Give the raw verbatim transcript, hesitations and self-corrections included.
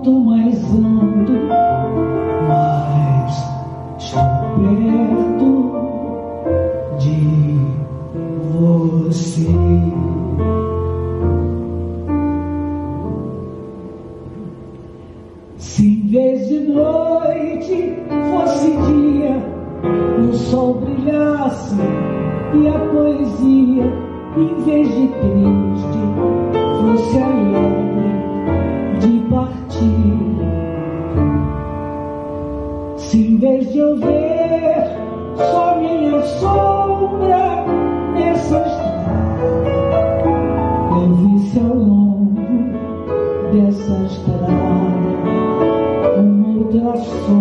Quanto mais ando, mais estou perto de você. Se em vez de noite fosse dia, o sol brilhasse e a poesia, em vez de triste, fosse alegre de partir. Se em vez de eu ver só minha sombra nessa estrada, eu visse ao longo dessa estrada uma outra sombra